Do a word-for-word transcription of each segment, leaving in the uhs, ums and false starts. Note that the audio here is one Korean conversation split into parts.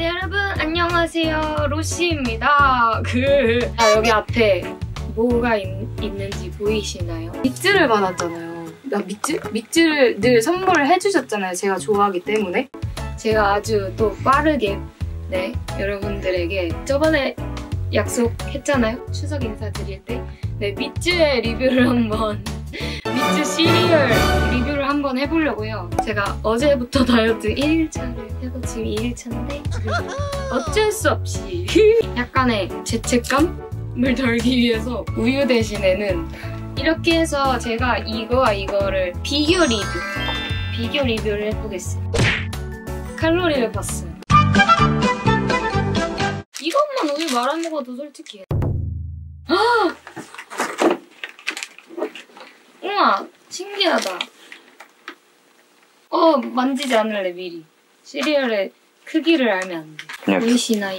네 여러분 안녕하세요, 로시입니다. 그 아, 여기 앞에 뭐가 있, 있는지 보이시나요? 밑즈를 받았잖아요. 나 밑즈? 밑즈를 늘 선물을 해주셨잖아요. 제가 좋아하기 때문에. 제가 아주 또 빠르게 네 여러분들에게 저번에 약속했잖아요. 추석 인사드릴 때 네 밑즈의 리뷰를 한번 밑즈 시리얼 리뷰를 한번 해보려고요. 제가 어제부터 다이어트 일 일차를 해서 지금 이 일차인데 어쩔 수 없이 약간의 죄책감을 덜기 위해서 우유 대신에는 이렇게 해서 제가 이거와 이거를 비교 리뷰 비교 리뷰를 해보겠습니다. 칼로리를 봤어요. 이것만 우유 말아 먹어도 솔직히 아! 우와 신기하다. 어 만지지 않을래 미리. 시리얼의 크기를 알면 안 돼. 그냥 보이시나요?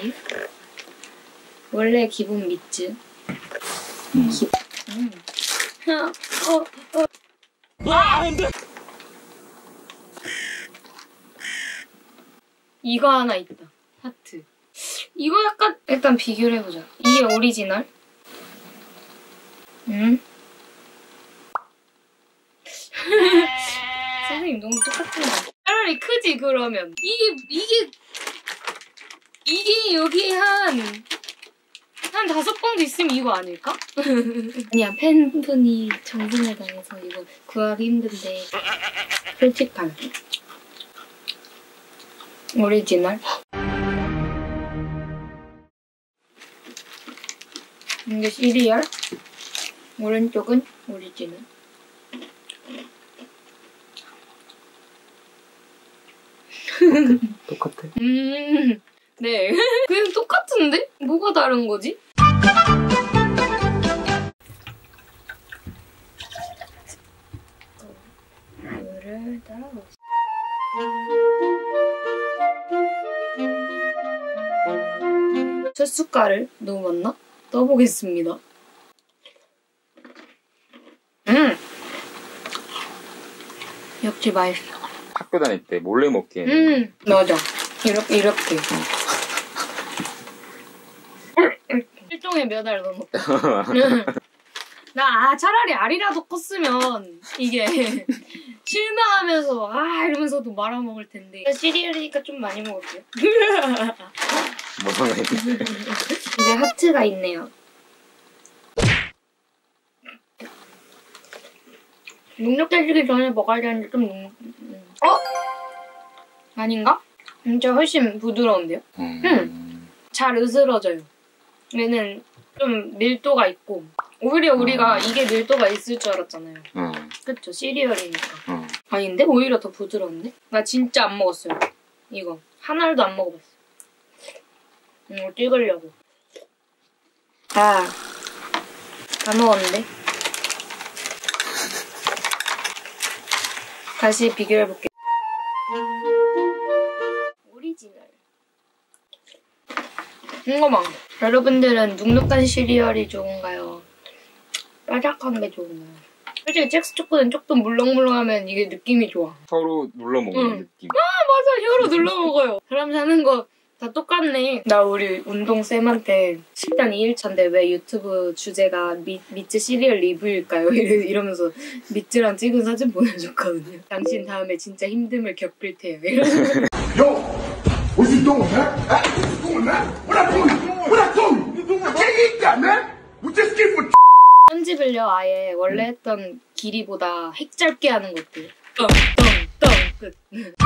원래 기본 밑즈. 음. 기... 음. 어, 어. 아, 안 돼. 이거 하나 있다. 하트. 이거 약간 일단 비교를 해보자. 이게 오리지널. 음. 선생님 너무 똑같은데. 차라리 크지 그러면. 이게 이게 이게 여기 한 한 다섯 봉도 있으면 이거 아닐까? 아니야 팬분이 정성을 다해서 이거 구하기 힘든데 솔직한 오리지널. 이게 시리얼. 오른쪽은 오리지널. 똑같아. 음, 네. 그냥 똑같은데? 뭐가 다른 거지? 물을 따라보자. 젖숟가를 너무 많나? 떠보겠습니다. 음! 역시 맛있어. 학교 다닐 때 몰래 먹기에는 음, 맞아. 이렇게, 이렇게. 일종의 몇 알 넣어놓고. 나, 아, 차라리 알이라도 컸으면, 이게, 실망하면서, 아, 이러면서도 말아먹을 텐데. 시리얼이니까 좀 많이 먹을게요. 뭐가 있는데. 이제 하트가 있네요. 눅눅해지기 전에 먹어야 되는데 좀 눅눅... 어? 아닌가? 진짜 훨씬 부드러운데요? 음. 음. 잘 으스러져요. 얘는 좀 밀도가 있고 오히려 우리가 음. 이게 밀도가 있을 줄 알았잖아요. 음. 그쵸? 시리얼이니까. 음. 아닌데? 오히려 더 부드러운데? 나 진짜 안 먹었어요. 이거. 한 알도 안 먹어봤어. 이거 찍으려고. 아, 다 먹었는데? 다시 비교해볼게요. 오리지널. 궁금한 거. 여러분들은 눅눅한 시리얼이 좋은가요? 바삭한 게 좋은가요? 솔직히 잭스 초코는 조금 물렁물렁하면 이게 느낌이 좋아. 서로 눌러 먹는 응. 느낌. 아 맞아, 혀로 눌러 먹어요. 사람 사는 거 다 똑같네. 나 우리 운동쌤한테 식단 이 일차인데 왜 유튜브 주제가 미, 미츠 시리얼 리뷰일까요? 이러, 이러면서 미츠랑 찍은 사진 보내줬거든요. 당신 다음에 진짜 힘듦을 겪을 테요. Yo, what you doing, man? What you doing, man? What I doing? What I doing? You doing? I can't eat that, man. We just get for. 편집을요 아예 원래 했던 길이보다 핵 짧게 하는 것들. 떵떵떵 끝.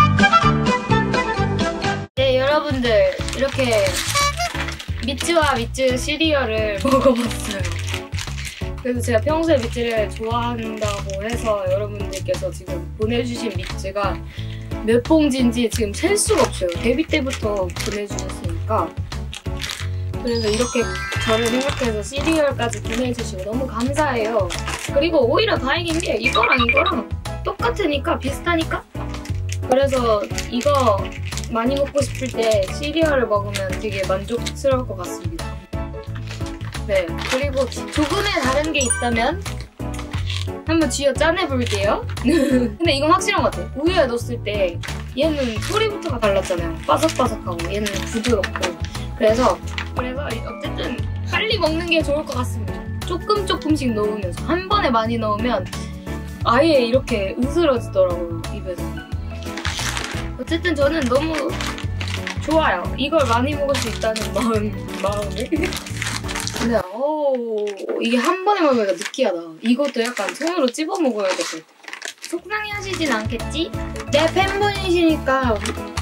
네 여러분들 이렇게 미츠와 미츠 시리얼을 먹어봤어요. 그래서 제가 평소에 미츠를 좋아한다고 해서 여러분들께서 지금 보내주신 미츠가 몇 봉지인지 지금 셀 수가 없어요. 데뷔 때부터 보내주셨으니까. 그래서 이렇게 저를 생각해서 시리얼까지 보내주시고 너무 감사해요. 그리고 오히려 다행인 게 이거랑 이거랑 똑같으니까 비슷하니까. 그래서 이거 많이 먹고 싶을 때 시리얼을 먹으면 되게 만족스러울 것 같습니다. 네, 그리고 조금의 다른 게 있다면 한번 쥐어 짜내볼게요. 근데 이건 확실한 것 같아요. 우유에 넣었을 때 얘는 소리부터가 달랐잖아요. 바삭바삭하고 얘는 부드럽고. 그래서 그래서 어쨌든 빨리 먹는 게 좋을 것 같습니다. 조금 조금씩 넣으면서 한 번에 많이 넣으면 아예 이렇게 으스러지더라고요, 입에서. 어쨌든 저는 너무 좋아요. 이걸 많이 먹을 수 있다는 마음, 마음에. 근데 오 이게 한 번에 먹으니까 느끼하다. 이것도 약간 손으로 찝어 먹어야 될 것 같아. 속상해 하시진 않겠지? 내 팬분이시니까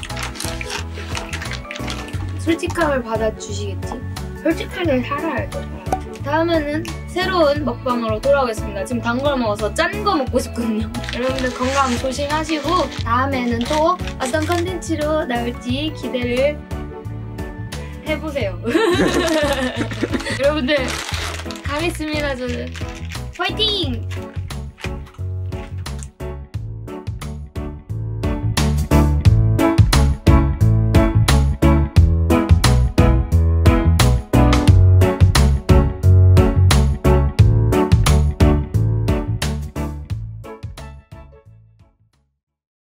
솔직함을 받아주시겠지? 솔직하게 살아야죠. 다음에는 새로운 먹방으로 돌아오겠습니다. 지금 단 걸 먹어서 짠 거 먹고 싶거든요. 여러분들 건강 조심하시고 다음에는 또 어떤 컨텐츠로 나올지 기대를 해보세요. 여러분들 가겠습니다. 저는 화이팅!